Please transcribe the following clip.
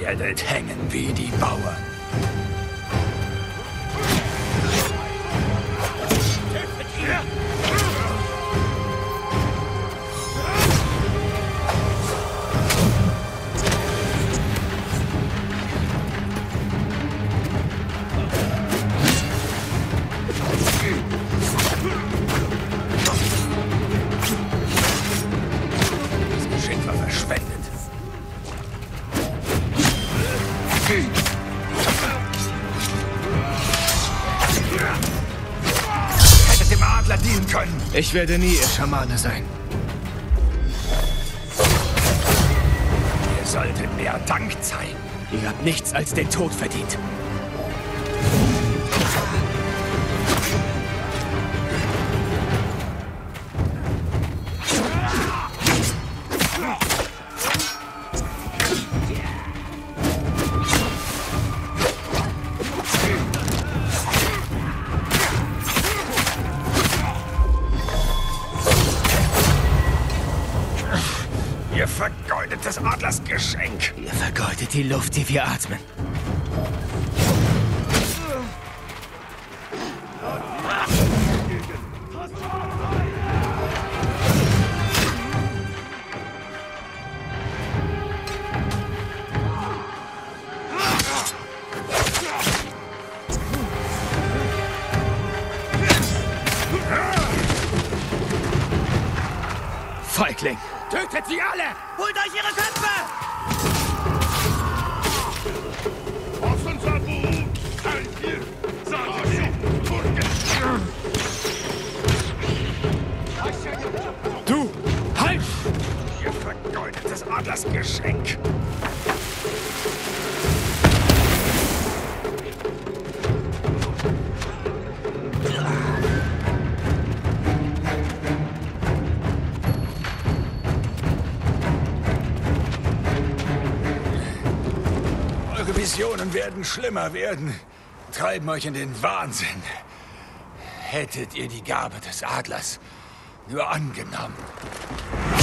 werdet hängen wie die Bauern. Hättet dem Adler dienen können. Ich werde nie Ihr Schamane sein. Ihr solltet mehr Dank zeigen. Ihr habt nichts als den Tod verdient. Ihr vergeudet des Adlers Geschenk. Ihr vergeudet die Luft, die wir atmen. Feigling! Tötet sie alle! Holt euch ihre Köpfe! Auf unser Boot! Kalt ihr! Du! Halt! Ihr vergeudet des Adlers Geschenk. Eure Visionen werden schlimmer werden, treiben euch in den Wahnsinn. Hättet ihr die Gabe des Adlers nur angenommen.